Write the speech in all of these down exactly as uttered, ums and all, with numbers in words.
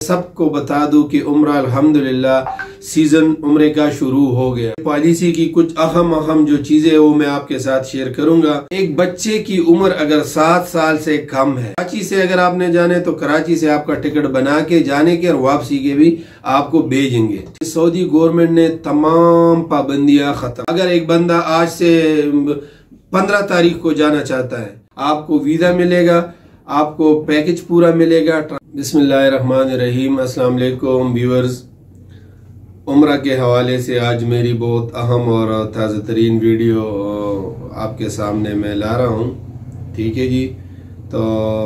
सबको बता दूं कि उम्रा अल्हम्दुलिल्लाह सीजन उम्रे का शुरू हो गया। पॉलिसी की कुछ अहम अहम जो चीजें वो मैं आपके साथ शेयर करूंगा। एक बच्चे की उम्र अगर सात साल से कम है, कराची से अगर आपने जाने तो कराची से आपका टिकट बना के जाने के और वापसी के भी आपको भेजेंगे। सऊदी गवर्नमेंट ने तमाम पाबंदियां खत्म। अगर एक बंदा आज से पंद्रह तारीख को जाना चाहता है, आपको वीजा मिलेगा, आपको पैकेज पूरा मिलेगा। बिस्मिल्लाहिर्रहमानिर्रहीम, अस्सलाम वालेकुम व्यूअर्स। उम्रा के हवाले से आज मेरी बहुत अहम और ताज़ा तरीन वीडियो आपके सामने मैं ला रहा हूँ। ठीक है जी, तो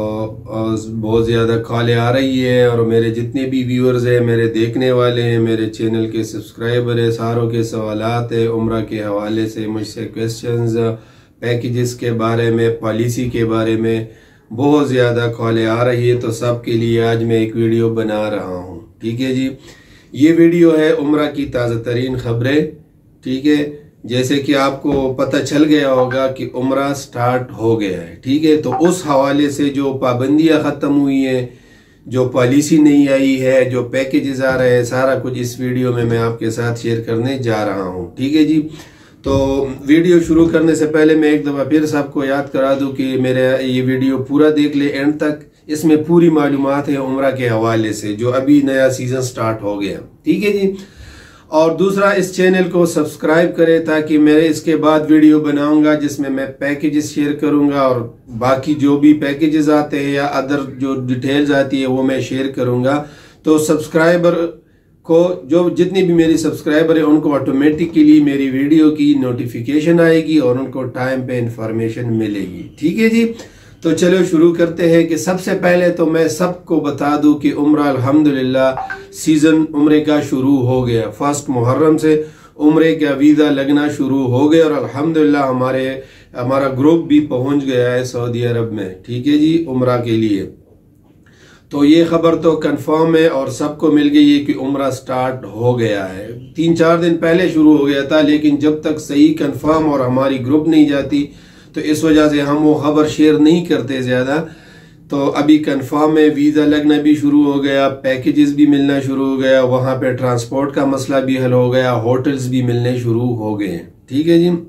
बहुत ज़्यादा कॉलें आ रही है और मेरे जितने भी व्यूअर्स हैं, मेरे देखने वाले हैं, मेरे चैनल के सब्सक्राइबर हैं, सारों के सवालात हैं उम्रा के हवाले से। मुझसे क्वेश्चंस, पैकेजेस के बारे में, पॉलिसी के बारे में बहुत ज़्यादा कॉलें आ रही है, तो सबके लिए आज मैं एक वीडियो बना रहा हूँ। ठीक है जी, ये वीडियो है उम्रा की ताज़ा तरीन खबरें। ठीक है, जैसे कि आपको पता चल गया होगा कि उम्रा स्टार्ट हो गया है। ठीक है, तो उस हवाले से जो पाबंदियां ख़त्म हुई हैं, जो पॉलिसी नहीं आई है, जो पैकेजेस आ रहे हैं, सारा कुछ इस वीडियो में मैं आपके साथ शेयर करने जा रहा हूँ। ठीक है जी, तो वीडियो शुरू करने से पहले मैं एक दफ़ा फिर सबको याद करा दूं कि मेरे ये वीडियो पूरा देख ले एंड तक। इसमें पूरी मालूमात है उम्रा के हवाले से, जो अभी नया सीजन स्टार्ट हो गया। ठीक है जी, और दूसरा, इस चैनल को सब्सक्राइब करें ताकि मेरे इसके बाद वीडियो बनाऊंगा जिसमें मैं पैकेजेस शेयर करूंगा और बाकी जो भी पैकेजेस आते हैं या अदर जो डिटेल्स आती है वो मैं शेयर करूंगा। तो सब्सक्राइबर को, जो जितनी भी मेरी सब्सक्राइबर है, उनको ऑटोमेटिकली मेरी वीडियो की नोटिफिकेशन आएगी और उनको टाइम पे इंफॉर्मेशन मिलेगी। ठीक है जी, तो चलो शुरू करते हैं। कि सबसे पहले तो मैं सबको बता दूं कि उम्रा अल्हम्दुलिल्लाह सीजन उम्रे का शुरू हो गया। फर्स्ट मुहर्रम से उम्रे का वीज़ा लगना शुरू हो गया और अल्हम्दुलिल्लाह हमारे हमारा ग्रुप भी पहुंच गया है सऊदी अरब में। ठीक है जी, उम्रा के लिए। तो ये खबर तो कंफर्म है और सबको मिल गई है कि उम्रा स्टार्ट हो गया है। तीन चार दिन पहले शुरू हो गया था, लेकिन जब तक सही कंफर्म और हमारी ग्रुप नहीं जाती तो इस वजह से हम वो खबर शेयर नहीं करते ज़्यादा। तो अभी कंफर्म है, वीज़ा लगना भी शुरू हो गया, पैकेजेस भी मिलना शुरू हो गया, वहाँ पे ट्रांसपोर्ट का मसला भी हल हो गया, होटल्स भी मिलने शुरू हो गए। ठीक है जी,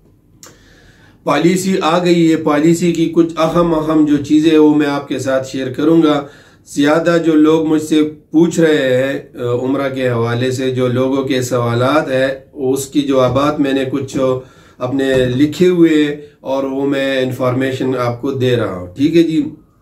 पॉलिसी आ गई है। पॉलिसी की कुछ अहम अहम जो चीज़ें वो मैं आपके साथ शेयर करूँगा। ज़्यादा जो लोग मुझसे पूछ रहे हैं उम्रा के हवाले से, जो लोगों के सवालात है, उसकी जवाबात मैंने कुछ अपने लिखे हुए और वो मैं इंफॉर्मेशन आपको दे रहा हूँ। ठीक है जी,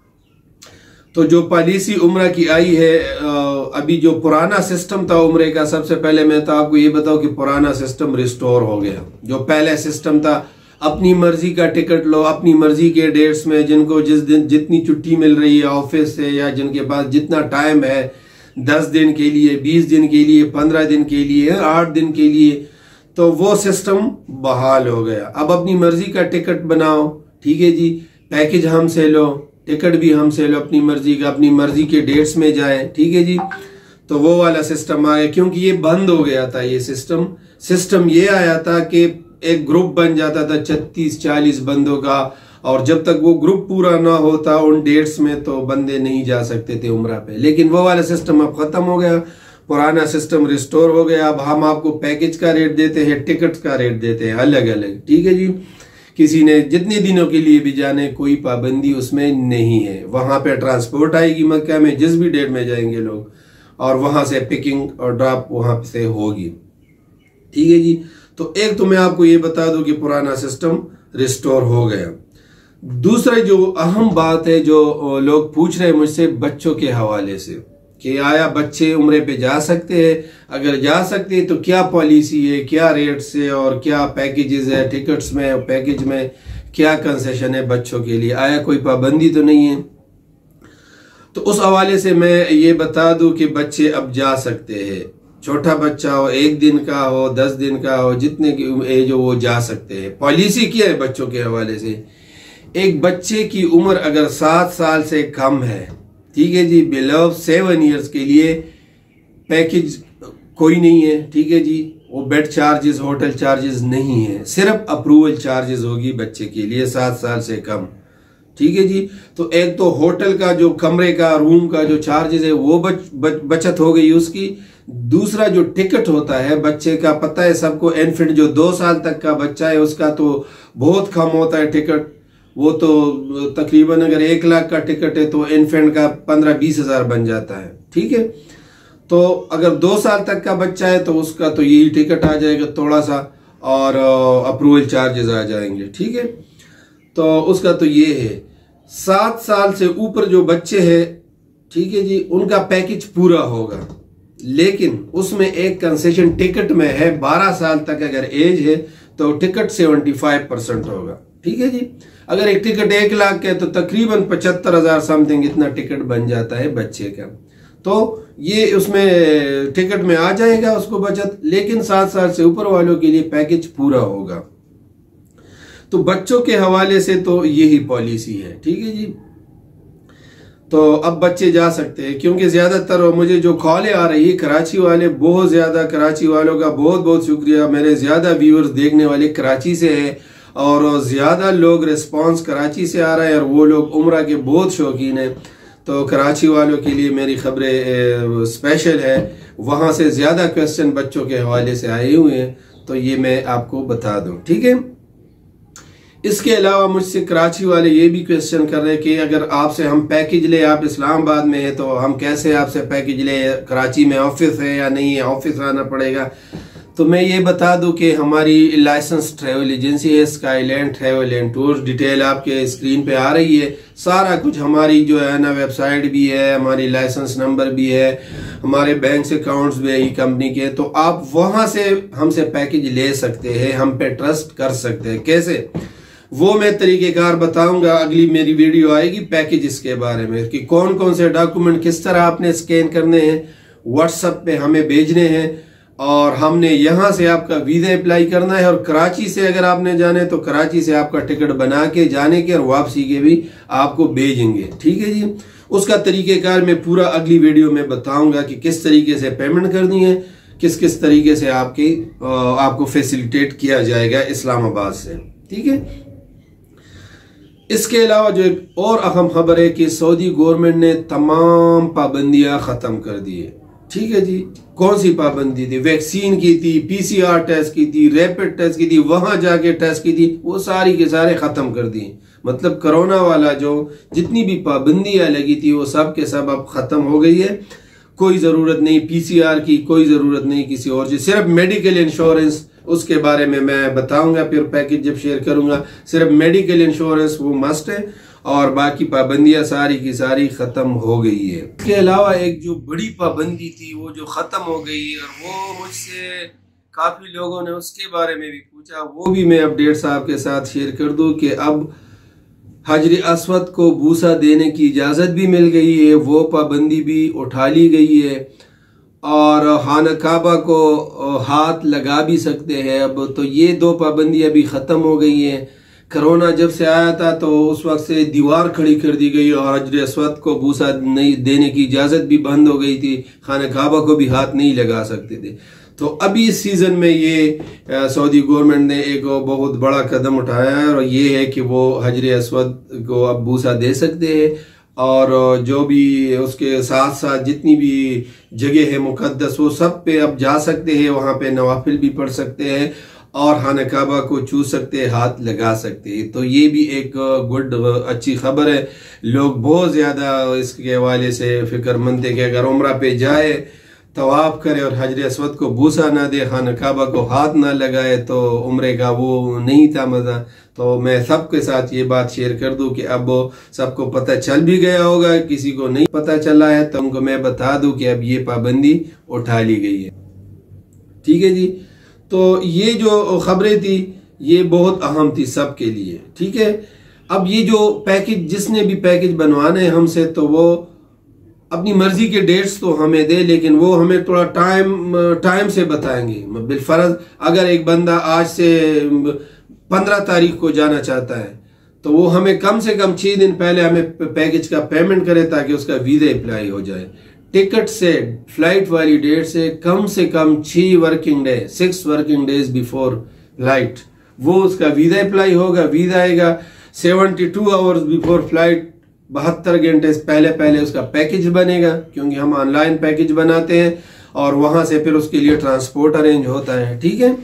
तो जो पॉलिसी उम्रा की आई है, अभी जो पुराना सिस्टम था उम्रे का, सबसे पहले मैं तो आपको ये बताऊं कि पुराना सिस्टम रिस्टोर हो गया। जो पहले सिस्टम था, अपनी मर्जी का टिकट लो, अपनी मर्जी के डेट्स में, जिनको जिस दिन जितनी छुट्टी मिल रही है ऑफिस से या जिनके पास जितना टाइम है, दस दिन के लिए, बीस दिन के लिए, पंद्रह दिन के लिए, आठ दिन के लिए, तो वो सिस्टम बहाल हो गया। अब अपनी मर्जी का टिकट बनाओ। ठीक है जी, पैकेज हमसे लो, टिकट भी हमसे लो, अपनी मर्जी का, अपनी मर्जी के डेट्स में जाए। ठीक है जी, तो वो वाला सिस्टम आ गया, क्योंकि ये बंद हो गया था। ये सिस्टम सिस्टम ये आया था कि एक ग्रुप बन जाता था छत्तीस चालीस बंदों का, और जब तक वो ग्रुप पूरा ना होता उन डेट्स में तो बंदे नहीं जा सकते थे उम्रा पे। लेकिन वो वाला सिस्टम अब खत्म हो गया, पुराना सिस्टम रिस्टोर हो गया। अब हम आपको पैकेज का रेट देते हैं, टिकट का रेट देते हैं अलग अलग। ठीक है जी, किसी ने जितने दिनों के लिए भी जाने, कोई पाबंदी उसमें नहीं है। वहां पे ट्रांसपोर्ट आएगी मक्का में, जिस भी डेट में जाएंगे लोग, और वहां से पिकिंग और ड्रॉप वहां से होगी। ठीक है जी, तो एक तो मैं आपको ये बता दूं कि पुराना सिस्टम रिस्टोर हो गया। दूसरा जो अहम बात है, जो लोग पूछ रहे हैं मुझसे बच्चों के हवाले से, कि आया बच्चे उम्रे पे जा सकते हैं, अगर जा सकते हैं तो क्या पॉलिसी है, क्या रेट्स है और क्या पैकेजेस है, टिकट्स में और पैकेज में क्या कंसेशन है बच्चों के लिए, आया कोई पाबंदी तो नहीं है। तो उस हवाले से मैं ये बता दूं कि बच्चे अब जा सकते हैं। छोटा बच्चा हो, एक दिन का हो, दस दिन का हो, जितने की एज हो वो जा सकते हैं। पॉलिसी क्या है बच्चों के हवाले से, एक बच्चे की उम्र अगर सात साल से कम है, ठीक है जी, बिलो सेवन ईयर्स के लिए पैकेज कोई नहीं है। ठीक है जी, वो बेड चार्जेस, होटल चार्जेस नहीं है, सिर्फ अप्रूवल चार्जेस होगी बच्चे के लिए सात साल से कम। ठीक है जी। तो एक तो होटल का जो कमरे का रूम का जो चार्जेस है वो बच, बच, बचत हो गई उसकी। दूसरा जो टिकट होता है बच्चे का, पता है सबको, इन्फेंट जो दो साल तक का बच्चा है उसका तो बहुत कम होता है टिकट। वो तो तकरीबन अगर एक लाख का टिकट है तो इन्फेंट का पंद्रह बीस हजार बन जाता है, ठीक है। तो अगर दो साल तक का बच्चा है तो उसका तो यही टिकट आ जाएगा थोड़ा सा, और अप्रूवल चार्जेस आ जाएंगे, ठीक है। तो उसका तो ये है। सात साल से ऊपर जो बच्चे हैं, ठीक है जी, उनका पैकेज पूरा होगा, लेकिन उसमें एक कंसेशन टिकट में है। बारह साल तक अगर एज है तो टिकट सेवेंटी फाइव परसेंट होगा, ठीक है जी। अगर एक टिकट एक लाख का है तो तकरीबन पचहत्तर हजार समथिंग इतना टिकट बन जाता है बच्चे का। तो ये उसमें टिकट में आ जाएगा उसको बचत, लेकिन सात साल से ऊपर वालों के लिए पैकेज पूरा होगा। तो बच्चों के हवाले से तो यही पॉलिसी है, ठीक है जी। तो अब बच्चे जा सकते हैं, क्योंकि ज्यादातर मुझे जो कॉलें आ रही है कराची वाले, बहुत ज्यादा कराची वालों का बहुत बहुत शुक्रिया। मेरे ज्यादा व्यूअर्स देखने वाले कराची से है और ज्यादा लोग रिस्पांस कराची से आ रहा है, और वो लोग उम्रा के बहुत शौकीन है। तो कराची वालों के लिए मेरी खबरें स्पेशल है, वहां से ज्यादा क्वेश्चन बच्चों के हवाले से आए हुए हैं, तो ये मैं आपको बता दूं, ठीक है। इसके अलावा मुझसे कराची वाले ये भी क्वेश्चन कर रहे हैं कि अगर आपसे हम पैकेज ले, आप इस्लामाबाद में है तो हम कैसे आपसे पैकेज ले, कराची में ऑफिस है या नहीं है, ऑफिस आना पड़ेगा। तो मैं ये बता दूं कि हमारी लाइसेंस ट्रैवल एजेंसी है Skyland travel and tours. Detail आपके स्क्रीन पे आ रही है, सारा कुछ हमारी जो है ना वेबसाइट भी है, हमारी लाइसेंस नंबर भी है, हमारे बैंक अकाउंट्स भी है ई कंपनी के। तो आप वहां से हमसे पैकेज ले सकते हैं, हम पे ट्रस्ट कर सकते हैं। कैसे, वो मैं तरीकेकार बताऊंगा, अगली मेरी वीडियो आएगी पैकेजेस के बारे में, कि कौन कौन से डॉक्यूमेंट किस तरह आपने स्कैन करने हैं, व्हाट्सएप पे हमें भेजने हैं, और हमने यहां से आपका वीजा अप्लाई करना है। और कराची से अगर आपने जाने तो कराची से आपका टिकट बना के जाने के और वापसी के भी आपको भेजेंगे, ठीक है जी। उसका तरीकेकार मैं पूरा अगली वीडियो में बताऊंगा कि किस तरीके से पेमेंट करनी है, किस किस तरीके से आपकी आपको फैसिलिटेट किया जाएगा इस्लामाबाद से, ठीक है। इसके अलावा जो एक और अहम खबर है कि सऊदी गवर्नमेंट ने तमाम पाबंदियां खत्म कर दी है, ठीक है जी। कौन सी पाबंदी थी? वैक्सीन की थी, पीसीआर टेस्ट की थी, रैपिड टेस्ट की थी, वहां जाके टेस्ट की थी, वो सारी के सारे खत्म कर दी। मतलब कोरोना वाला जो जितनी भी पाबंदियां लगी थी वो सब के सब अब खत्म हो गई है। कोई जरूरत नहीं पीसीआर की, कोई जरूरत नहीं किसी और चीज, सिर्फ मेडिकल इंश्योरेंस, उसके बारे में मैं बताऊंगा फिर पैकेज जब शेयर करूंगा। सिर्फ मेडिकल इंश्योरेंस वो मस्ट है, और बाकी पाबंदियां सारी की सारी खत्म हो गई है। इसके अलावा एक जो बड़ी पाबंदी थी वो जो खत्म हो गई, और वो मुझसे काफी लोगों ने उसके बारे में भी पूछा, वो भी मैं अपडेट साहब के साथ शेयर कर दूं कि अब हजर अस्वद को बूसा देने की इजाजत भी मिल गई है, वो पाबंदी भी उठा ली गई है, और खाना काबा को हाथ लगा भी सकते हैं अब। तो ये दो पाबंदियां भी खत्म हो गई हैं। कोरोना जब से आया था तो उस वक्त से दीवार खड़ी कर दी गई और हजर अस्वद को बूसा नहीं देने की इजाजत भी बंद हो गई थी, खाना काबा को भी हाथ नहीं लगा सकते थे। तो अभी इस सीजन में ये सऊदी गवर्नमेंट ने एक बहुत बड़ा कदम उठाया है, और ये है कि वो हजर अस्वद को अब बूसा दे सकते हैं, और जो भी उसके साथ साथ जितनी भी जगह है मुकद्दस वो सब पे अब जा सकते हैं, वहां पे नवाफिल भी पढ़ सकते हैं और खाना काबा को छू सकते हैं, हाथ लगा सकते हैं। तो ये भी एक गुड अच्छी खबर है। लोग बहुत ज्यादा इसके हवाले से फिक्रमंद है कि अगर उम्रा पे जाए, तवाफ करे और हजर अस्वद को बूसा ना दे, खाना काबा को हाथ ना लगाए, तो उम्रे का वो नहीं था मजा। तो मैं सबके साथ ये बात शेयर कर दूं कि अब सबको पता चल भी गया होगा, किसी को नहीं पता चला है तो उनको मैं बता दूं कि अब ये पाबंदी उठा ली गई है, ठीक है जी। तो ये जो खबरें थी ये बहुत अहम थी सबके लिए, ठीक है। अब ये जो पैकेज, जिसने भी पैकेज बनवाना है हमसे, तो वो अपनी मर्जी के डेट्स तो हमें दे, लेकिन वो हमें थोड़ा टाइम टाइम से बताएंगे। बिलफर्ज अगर एक बंदा आज से पंद्रह तारीख को जाना चाहता है तो वो हमें कम से कम छह दिन पहले हमें पैकेज का पेमेंट करे, ताकि उसका वीजा अप्लाई हो जाए। टिकट से, फ्लाइट वाली डेट से कम से कम छह working day, six working days before flight वो उसका वीजा अप्लाई होगा, वीजा आएगा। Seventy two hours before flight, बहत्तर घंटे पहले पहले उसका पैकेज बनेगा, क्योंकि हम ऑनलाइन पैकेज बनाते हैं और वहां से फिर उसके लिए ट्रांसपोर्ट अरेंज होता है। ठीक है,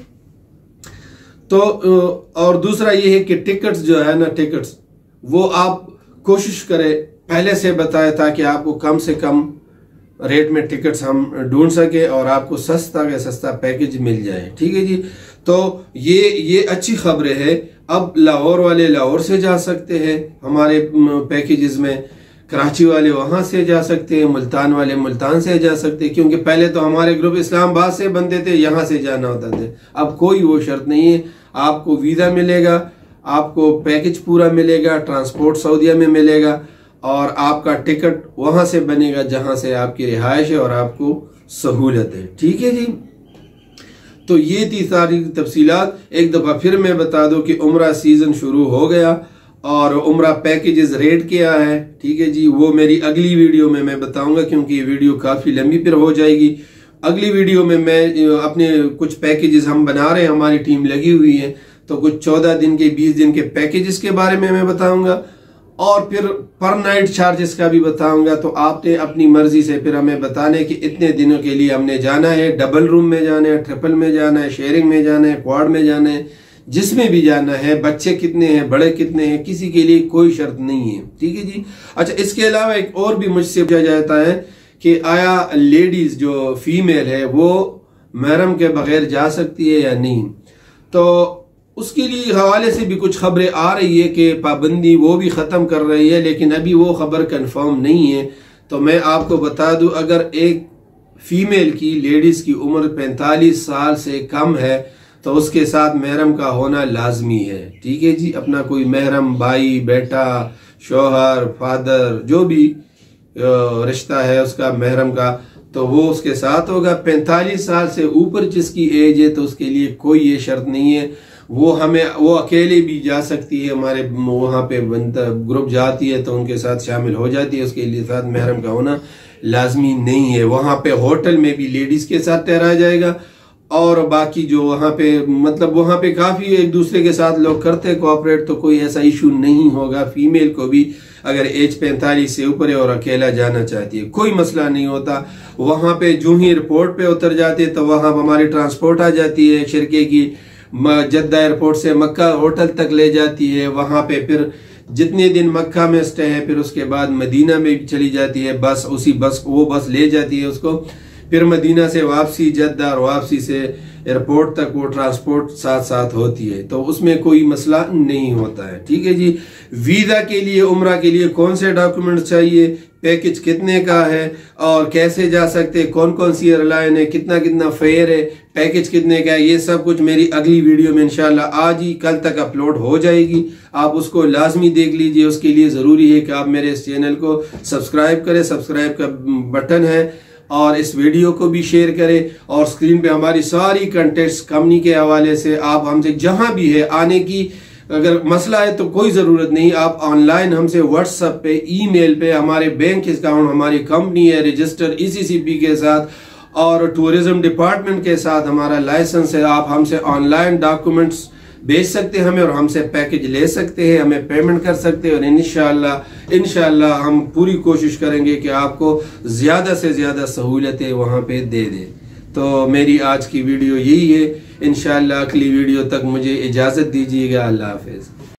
तो और दूसरा ये है कि टिकट्स जो है ना, टिकट्स वो आप कोशिश करें पहले से बताया ताकि आपको कम से कम रेट में टिकट्स हम ढूंढ सके और आपको सस्ता के सस्ता पैकेज मिल जाए। ठीक है जी, तो ये ये अच्छी खबरें है। अब लाहौर वाले लाहौर से जा सकते हैं हमारे पैकेजेस में, कराची वाले वहां से जा सकते हैं, मुल्तान वाले मुल्तान से जा सकते हैं, क्योंकि पहले तो हमारे ग्रुप इस्लामाबाद से बनते थे, यहाँ से जाना होता था। अब कोई वो शर्त नहीं है, आपको वीज़ा मिलेगा, आपको पैकेज पूरा मिलेगा, ट्रांसपोर्ट सऊदीया में मिलेगा और आपका टिकट वहां से बनेगा जहां से आपकी रिहाइश है और आपको सहूलत है। ठीक है जी, तो ये थी सारी तफसीलात। एक दफ़ा फिर मैं बता दूं कि उम्रा सीज़न शुरू हो गया और उम्रा पैकेजेस रेट क्या है। ठीक है जी, वो मेरी अगली वीडियो में मैं बताऊंगा, क्योंकि ये वीडियो काफ़ी लंबी फिर हो जाएगी। अगली वीडियो में मैं अपने कुछ पैकेजेस हम बना रहे हैं, हमारी टीम लगी हुई है, तो कुछ चौदह दिन के बीस दिन के पैकेजेस के बारे में मैं बताऊंगा और फिर पर नाइट चार्जेस का भी बताऊंगा। तो आपने अपनी मर्जी से फिर हमें बताने कि इतने दिनों के लिए हमने जाना है, डबल रूम में जाना है, ट्रिपल में जाना है, शेयरिंग में जाना है, क्वाड में जाना है, जिसमें भी जाना है, बच्चे कितने हैं, बड़े कितने हैं, किसी के लिए कोई शर्त नहीं है। ठीक है जी, अच्छा इसके अलावा एक और भी मुझसे पूछा जाता है कि आया लेडीज जो फीमेल है वो महरम के बगैर जा सकती है या नहीं, तो उसके लिए हवाले से भी कुछ खबरें आ रही है कि पाबंदी वो भी ख़त्म कर रही है, लेकिन अभी वो खबर कंफर्म नहीं है। तो मैं आपको बता दूं, अगर एक फीमेल की लेडीज़ की उम्र पैंतालीस साल से कम है तो उसके साथ महरम का होना लाजमी है। ठीक है जी, अपना कोई महरम भाई, बेटा, शोहर, फादर, जो भी रिश्ता है उसका महरम का, तो वो उसके साथ होगा। पैंतालीस साल से ऊपर जिसकी एज है तो उसके लिए कोई ये शर्त नहीं है, वो हमें वो अकेले भी जा सकती है, हमारे वहाँ पे ग्रुप जाती है तो उनके साथ शामिल हो जाती है, उसके लिए साथ महरम का होना लाजमी नहीं है। वहाँ पे होटल में भी लेडीज के साथ ठहराया जाएगा और बाकी जो वहाँ पे मतलब वहाँ पे काफ़ी एक दूसरे के साथ लोग करते हैं कोऑपरेट, तो कोई ऐसा इशू नहीं होगा। फीमेल को भी अगर एज पैंतालीस से ऊपर है और अकेला जाना चाहती है कोई मसला नहीं होता। वहाँ पे जो ही एयरपोर्ट पे उतर जाते तो वहाँ हमारी ट्रांसपोर्ट आ जाती है शिरके की, जद्दा एयरपोर्ट से मक्का होटल तक ले जाती है। वहाँ पे फिर जितने दिन मक्का में स्टे है फिर उसके बाद मदीना में भी चली जाती है बस, उसी बस वो बस ले जाती है उसको, फिर मदीना से वापसी जद्दा और वापसी से एयरपोर्ट तक वो ट्रांसपोर्ट साथ साथ होती है, तो उसमें कोई मसला नहीं होता है। ठीक है जी, वीज़ा के लिए उम्रा के लिए कौन से डॉक्यूमेंट चाहिए, पैकेज कितने का है और कैसे जा सकते हैं, कौन कौन सी एयरलाइन है, कितना कितना फेयर है, पैकेज कितने का है, ये सब कुछ मेरी अगली वीडियो में इंशाल्लाह आज ही कल तक अपलोड हो जाएगी। आप उसको लाजमी देख लीजिए। उसके लिए ज़रूरी है कि आप मेरे इस चैनल को सब्सक्राइब करें, सब्सक्राइब का बटन है, और इस वीडियो को भी शेयर करें। और स्क्रीन पे हमारी सारी कंटेंट्स कंपनी के हवाले से आप हमसे जहां भी है आने की अगर मसला है तो कोई ज़रूरत नहीं, आप ऑनलाइन हमसे व्हाट्सएप पे, ईमेल पे, हमारे बैंक अकाउंट, हमारी कंपनी है रजिस्टर ईसीसीपी के साथ और टूरिज्म डिपार्टमेंट के साथ हमारा लाइसेंस है, आप हमसे ऑनलाइन डॉक्यूमेंट्स भेज सकते हैं हमें और हमसे पैकेज ले सकते हैं, हमें पेमेंट कर सकते हैं और इंशाल्लाह इंशाल्लाह हम पूरी कोशिश करेंगे कि आपको ज़्यादा से ज़्यादा सहूलतें वहाँ पे दे दें। तो मेरी आज की वीडियो यही है, इंशाल्लाह अगली वीडियो तक मुझे इजाज़त दीजिएगा। अल्लाह हाफ़िज़।